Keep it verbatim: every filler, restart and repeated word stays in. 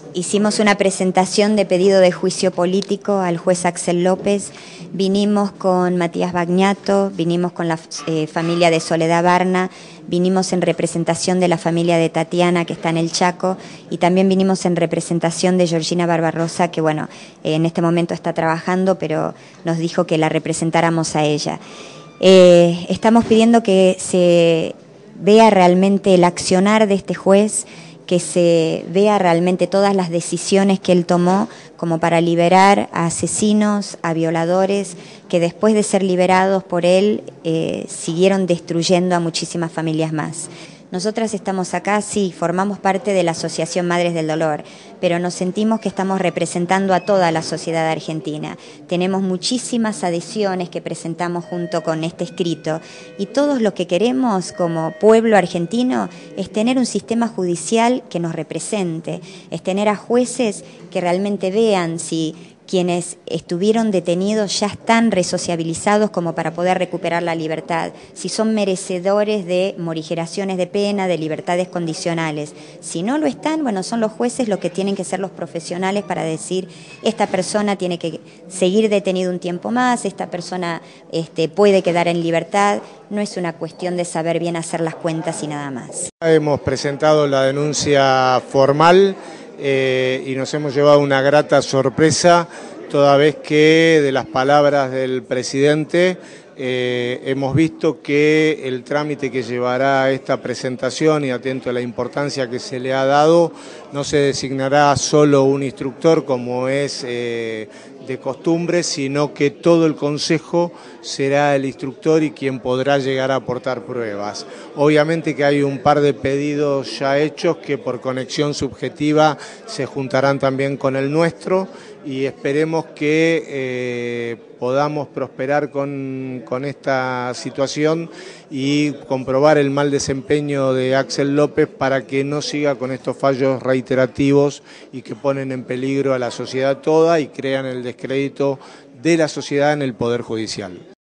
Hicimos una presentación de pedido de juicio político al juez Axel López. Vinimos con Matías Bagnato, vinimos con la eh, familia de Soledad Barna, vinimos en representación de la familia de Tatiana, que está en el Chaco, y también vinimos en representación de Georgina Barbarosa, que bueno, eh, en este momento está trabajando, pero nos dijo que la representáramos a ella. Eh, estamos pidiendo que se vea realmente el accionar de este juez, que se vea realmente todas las decisiones que él tomó como para liberar a asesinos, a violadores, que después de ser liberados por él eh, siguieron destruyendo a muchísimas familias más. Nosotras estamos acá, sí, formamos parte de la Asociación Madres del Dolor, pero nos sentimos que estamos representando a toda la sociedad argentina. Tenemos muchísimas adhesiones que presentamos junto con este escrito y todos lo que queremos como pueblo argentino es tener un sistema judicial que nos represente, es tener a jueces que realmente vean si quienes estuvieron detenidos ya están resociabilizados como para poder recuperar la libertad, si son merecedores de morigeraciones de pena, de libertades condicionales. Si no lo están, bueno, son los jueces los que tienen que ser los profesionales para decir esta persona tiene que seguir detenido un tiempo más, esta persona este, puede quedar en libertad. No es una cuestión de saber bien hacer las cuentas y nada más. Hemos presentado la denuncia formal Eh, y nos hemos llevado una grata sorpresa, toda vez que de las palabras del presidente eh, hemos visto que el trámite que llevará esta presentación, y atento a la importancia que se le ha dado, no se designará solo un instructor como es eh, de costumbre, sino que todo el Consejo será el instructor y quien podrá llegar a aportar pruebas. Obviamente que hay un par de pedidos ya hechos que por conexión subjetiva se juntarán también con el nuestro y esperemos que eh, podamos prosperar con, con esta situación y comprobar el mal desempeño de Axel López para que no siga con estos fallos reiterativos y que ponen en peligro a la sociedad toda y crean el descrédito de la sociedad en el Poder Judicial.